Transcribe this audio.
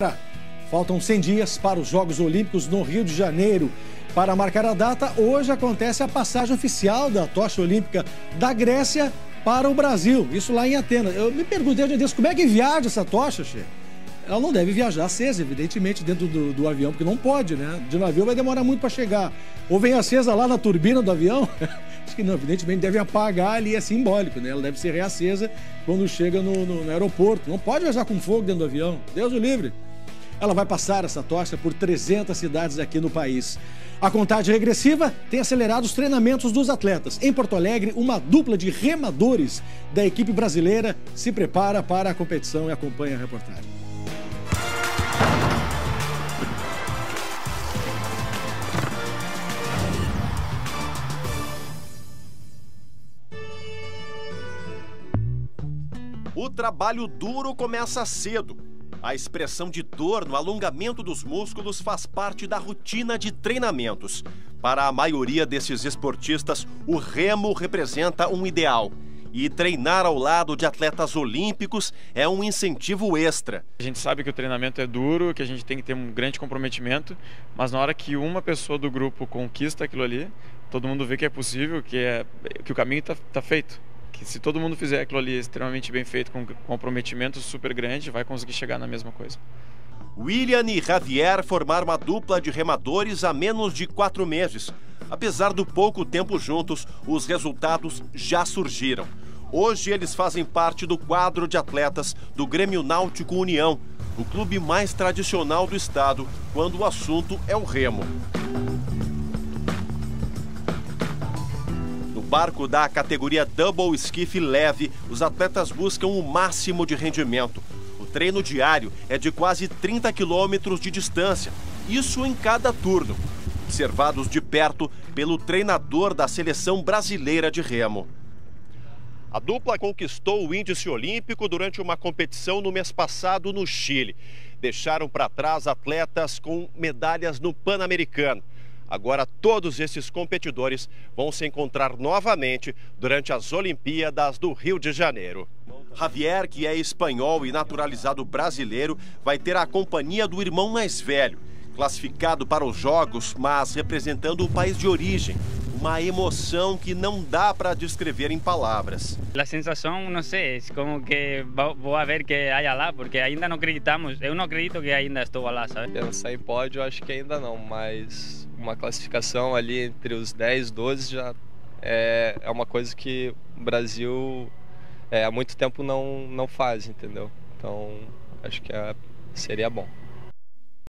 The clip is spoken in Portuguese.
Faltam 100 dias para os Jogos Olímpicos no Rio de Janeiro. Para marcar a data, hoje acontece a passagem oficial da tocha olímpica da Grécia para o Brasil. Isso lá em Atenas. Eu me perguntei, como é que viaja essa tocha, Che? Ela não deve viajar acesa, evidentemente, dentro do avião, porque não pode, né? De navio vai demorar muito para chegar. Ou vem acesa lá na turbina do avião. Acho que não, evidentemente deve apagar ali, é simbólico, né? Ela deve ser reacesa quando chega no aeroporto. Não pode viajar com fogo dentro do avião. Deus o livre. Ela vai passar essa tocha por 300 cidades aqui no país. A contagem regressiva tem acelerado os treinamentos dos atletas. Em Porto Alegre, uma dupla de remadores da equipe brasileira se prepara para a competição e acompanha a reportagem. O trabalho duro começa cedo. A expressão de dor no alongamento dos músculos faz parte da rotina de treinamentos. Para a maioria desses esportistas, o remo representa um ideal. E treinar ao lado de atletas olímpicos é um incentivo extra. A gente sabe que o treinamento é duro, que a gente tem que ter um grande comprometimento, mas na hora que uma pessoa do grupo conquista aquilo ali, todo mundo vê que é possível, que o caminho está feito. Que se todo mundo fizer aquilo ali extremamente bem feito, com comprometimento super grande, vai conseguir chegar na mesma coisa. William e Javier formaram uma dupla de remadores há menos de 4 meses. Apesar do pouco tempo juntos, os resultados já surgiram. Hoje eles fazem parte do quadro de atletas do Grêmio Náutico União, o clube mais tradicional do estado, quando o assunto é o remo. No barco da categoria Double Skiff leve, os atletas buscam o máximo de rendimento. O treino diário é de quase 30 quilômetros de distância, isso em cada turno, observados de perto pelo treinador da seleção brasileira de remo. A dupla conquistou o índice olímpico durante uma competição no mês passado no Chile. Deixaram para trás atletas com medalhas no Pan-Americano. Agora todos esses competidores vão se encontrar novamente durante as Olimpíadas do Rio de Janeiro. Javier, que é espanhol e naturalizado brasileiro, vai ter a companhia do irmão mais velho, classificado para os Jogos, mas representando o país de origem. Uma emoção que não dá para descrever em palavras. A sensação, não sei, é como que vou ver que há lá, porque ainda não acreditamos, eu não acredito que ainda estou lá, sabe? Pensar em pódio, eu acho que ainda não, mas uma classificação ali entre os 10, 12 já é uma coisa que o Brasil há muito tempo não faz, entendeu? Então, acho que seria bom.